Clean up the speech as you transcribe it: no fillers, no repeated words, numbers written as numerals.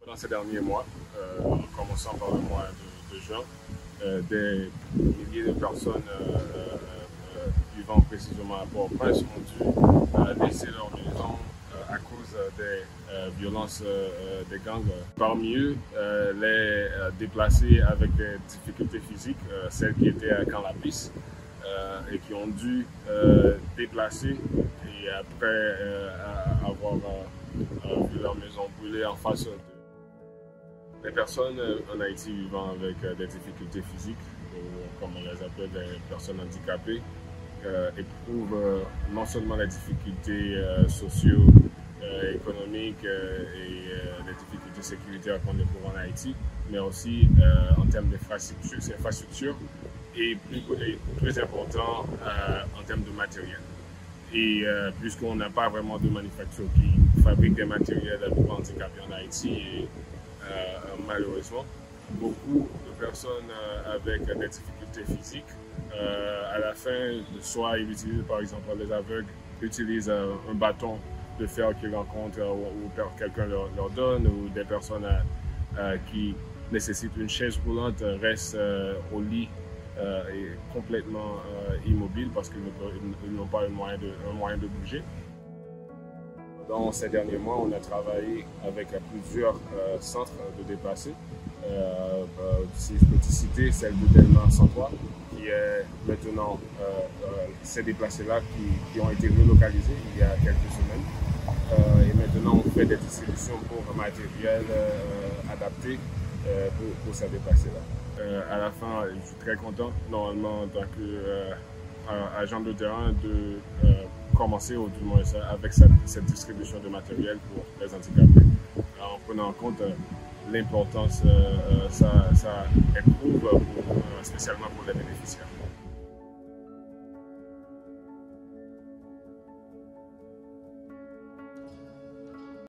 Dans ces derniers mois, en commençant par le mois de juin, des milliers de personnes vivant précisément à Port-au-Prince ont dû laisser leur maison à cause des violences des gangs. Parmi eux, les déplacés avec des difficultés physiques, celles qui étaient à Camp-la-Pisse et qui ont dû déplacer et après avoir vu leur maison brûler en face de les personnes en Haïti vivant avec des difficultés physiques, ou comme on les appelle des personnes handicapées, éprouvent non seulement les difficultés socio-économiques et les difficultés sécuritaires qu'on éprouve en Haïti, mais aussi en termes d'infrastructures et plus important en termes de matériel. Et puisqu'on n'a pas vraiment de manufacture qui fabrique des matériels pour handicapés en Haïti, et malheureusement, beaucoup de personnes avec des difficultés physiques, à la fin, soit ils utilisent, par exemple, les aveugles utilisent un bâton de fer qu'ils rencontrent ou quelqu'un leur donne, ou des personnes qui nécessitent une chaise roulante restent au lit et complètement immobiles parce qu'ils n'ont pas un moyen de bouger. Dans ces derniers mois, on a travaillé avec plusieurs centres de déplacés. Si je peux te citer, celle de Delmar 103, qui est maintenant ces déplacés-là qui ont été relocalisés il y a quelques semaines. Et maintenant, on fait des distributions pour matériel adapté pour ces déplacés-là. À la fin, je suis très content, normalement, en tant qu'agent de terrain, de commencer au du moins avec cette distribution de matériel pour les handicapés, en prenant en compte l'importance ça éprouve spécialement pour les bénéficiaires.